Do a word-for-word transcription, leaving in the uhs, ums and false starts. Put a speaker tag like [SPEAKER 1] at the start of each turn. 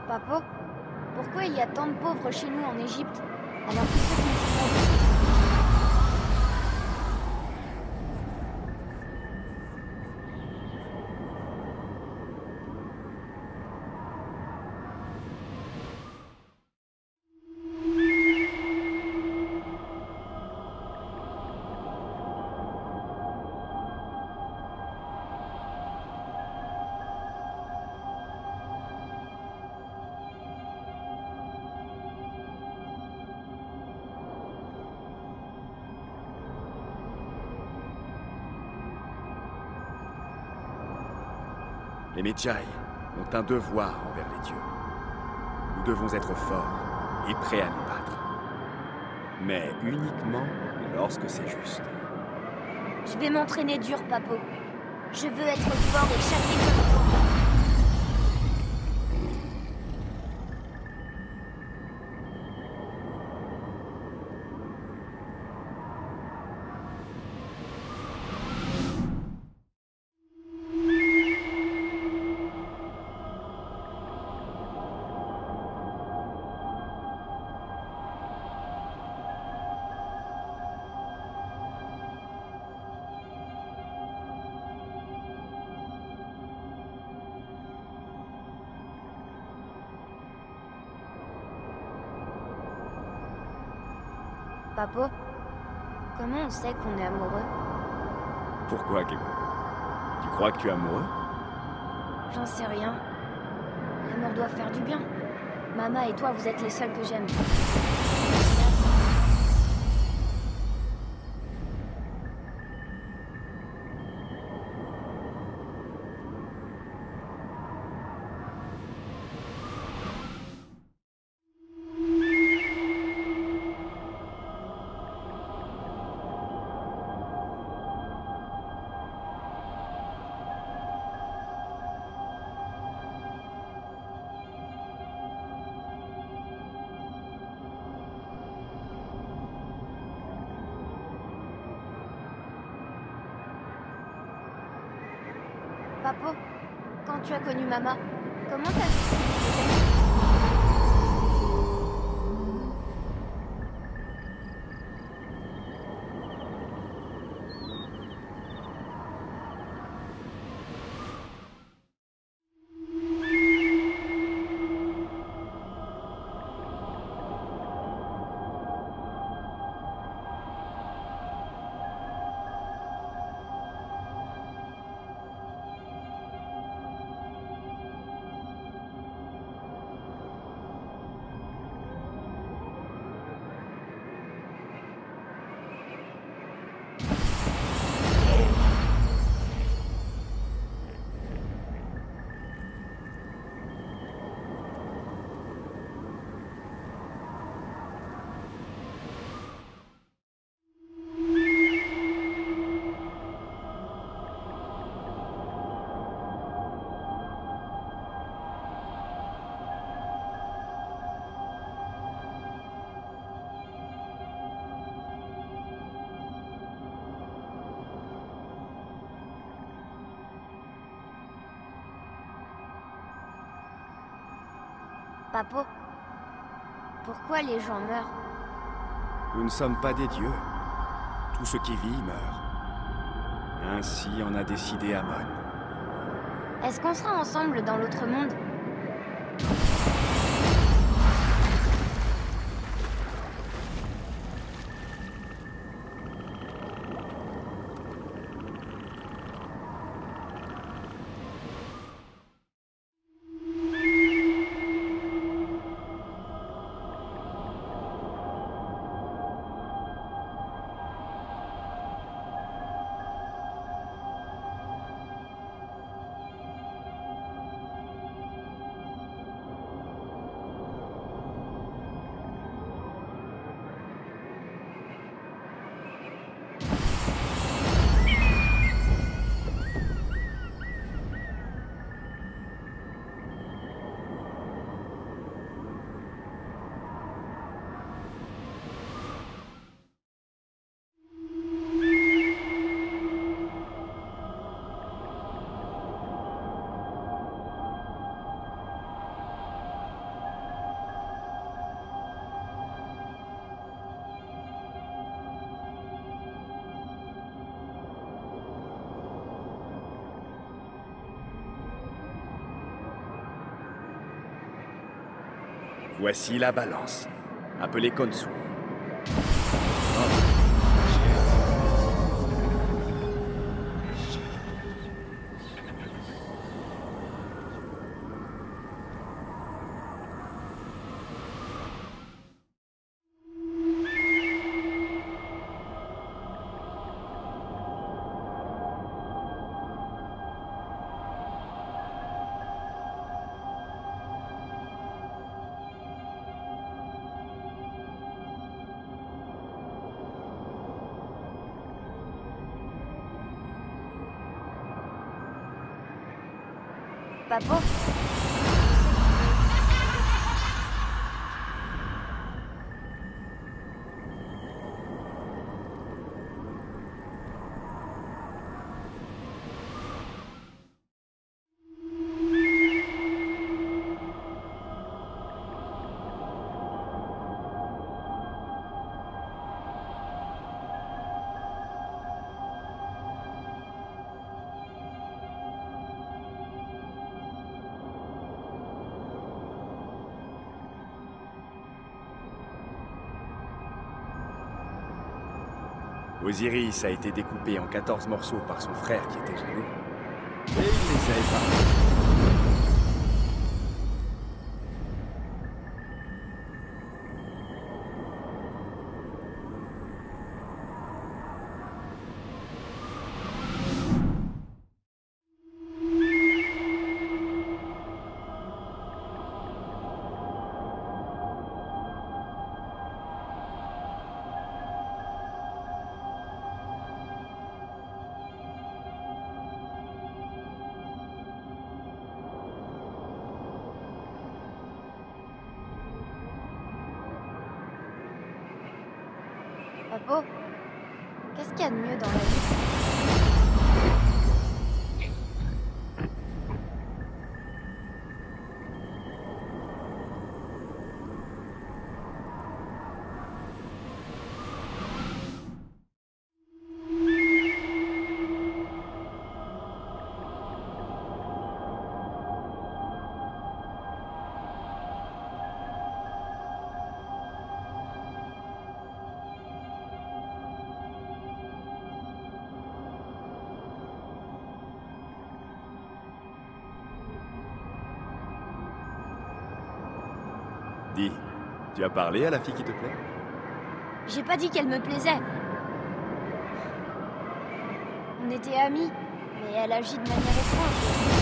[SPEAKER 1] Papa, pourquoi il y a tant de pauvres chez nous en Égypte, alors que ceux qui ne sont pas...
[SPEAKER 2] Les Medjay ont un devoir envers les dieux. Nous devons être forts et prêts à nous battre. Mais uniquement lorsque c'est juste.
[SPEAKER 1] Je vais m'entraîner dur, Papo. Je veux être fort et chasser comme toi. Papo, comment on sait qu'on est amoureux?
[SPEAKER 2] Pourquoi, Gebo? Tu crois que tu es amoureux?
[SPEAKER 1] J'en sais rien. L'amour doit faire du bien. Mama et toi, vous êtes les seuls que j'aime. Papo, quand tu as connu Mama, comment t'as su? Papo, pourquoi les gens meurent?
[SPEAKER 2] Nous ne sommes pas des dieux. Tout ce qui vit meurt. Ainsi en a décidé Amon.
[SPEAKER 1] Est-ce qu'on sera ensemble dans l'autre monde?
[SPEAKER 2] Voici la balance. Appelez Konsu.
[SPEAKER 1] Papo?
[SPEAKER 2] Osiris a été découpé en quatorze morceaux par son frère qui était jaloux. Et il les a épargnés.
[SPEAKER 1] Papo, qu'est-ce qu'il y a de mieux dans la vie?
[SPEAKER 2] Dis, tu as parlé à la fille qui te plaît?
[SPEAKER 1] J'ai pas dit qu'elle me plaisait. On était amis, mais elle agit de manière étrange.